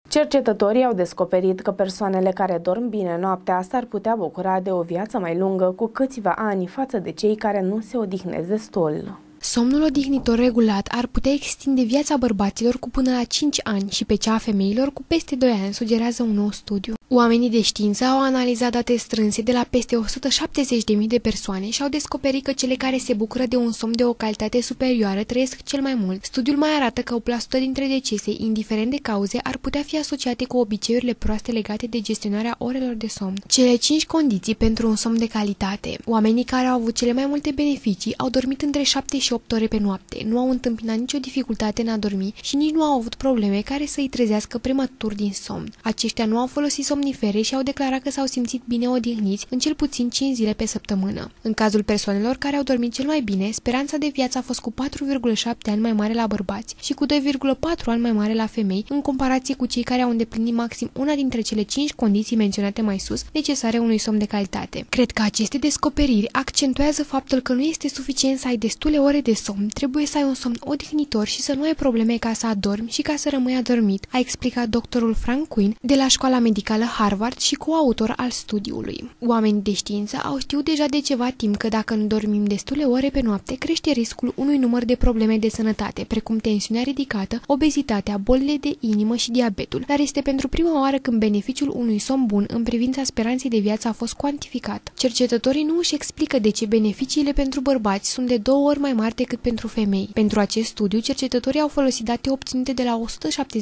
Cercetătorii au descoperit că persoanele care dorm bine noaptea s-ar putea bucura de o viață mai lungă cu câțiva ani față de cei care nu se odihnesc destul. Somnul odihnitor regulat ar putea extinde viața bărbaților cu până la 5 ani și pe cea a femeilor cu peste 2 ani, sugerează un nou studiu. Oamenii de știință au analizat date strânse de la peste 170.000 de persoane și au descoperit că cele care se bucură de un somn de o calitate superioară trăiesc cel mai mult. Studiul mai arată că 8% dintre decese, indiferent de cauze, ar putea fi asociate cu obiceiurile proaste legate de gestionarea orelor de somn. Cele 5 condiții pentru un somn de calitate. Oamenii care au avut cele mai multe beneficii au dormit între 7 și 8 ore pe noapte, nu au întâmpinat nicio dificultate în a dormi și nici nu au avut probleme care să îi trezească prematur din somn. Aceștia nu au folosit somnifere și au declarat că s-au simțit bine odihniți în cel puțin 5 zile pe săptămână. În cazul persoanelor care au dormit cel mai bine, speranța de viață a fost cu 4,7 ani mai mare la bărbați și cu 2,4 ani mai mare la femei, în comparație cu cei care au îndeplinit maxim una dintre cele 5 condiții menționate mai sus, necesare unui somn de calitate. Cred că aceste descoperiri accentuează faptul că nu este suficient să ai destule ore de somn, trebuie să ai un somn odihnitor și să nu ai probleme ca să adormi și ca să rămâi adormit, a explicat doctorul Frank Quinn de la școala medicală Harvard și coautor al studiului. Oamenii de știință au știut deja de ceva timp că dacă nu dormim destule ore pe noapte, crește riscul unui număr de probleme de sănătate, precum tensiunea ridicată, obezitatea, bolile de inimă și diabetul, dar este pentru prima oară când beneficiul unui somn bun în privința speranței de viață a fost cuantificat. Cercetătorii nu își explică de ce beneficiile pentru bărbați sunt de 2 ori mai mari decât pentru femei. Pentru acest studiu, cercetătorii au folosit date obținute de la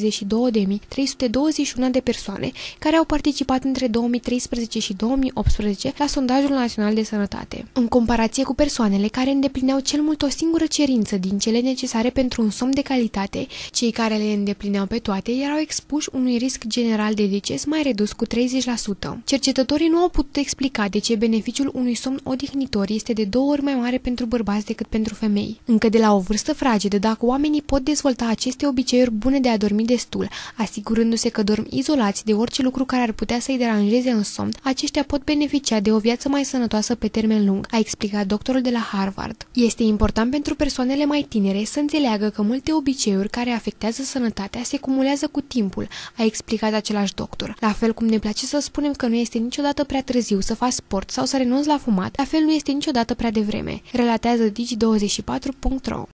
172.321 de persoane care au participat între 2013 și 2018 la sondajul național de sănătate. În comparație cu persoanele care îndeplineau cel mult o singură cerință din cele necesare pentru un somn de calitate, cei care le îndeplineau pe toate erau expuși unui risc general de deces mai redus cu 30%. Cercetătorii nu au putut explica de ce beneficiul unui somn odihnitor este de 2 ori mai mare pentru bărbați decât pentru femei. Încă de la o vârstă fragedă, dacă oamenii pot dezvolta aceste obiceiuri bune de a dormi destul, asigurându-se că dorm izolați de orice lucru care ar putea să-i deranjeze în somn, aceștia pot beneficia de o viață mai sănătoasă pe termen lung, a explicat doctorul de la Harvard. Este important pentru persoanele mai tinere să înțeleagă că multe obiceiuri care afectează sănătatea se cumulează cu timpul, a explicat același doctor. La fel cum ne place să spunem că nu este niciodată prea târziu să faci sport sau să renunți la fumat, la fel nu este niciodată prea devreme, relatează Digi24.ro.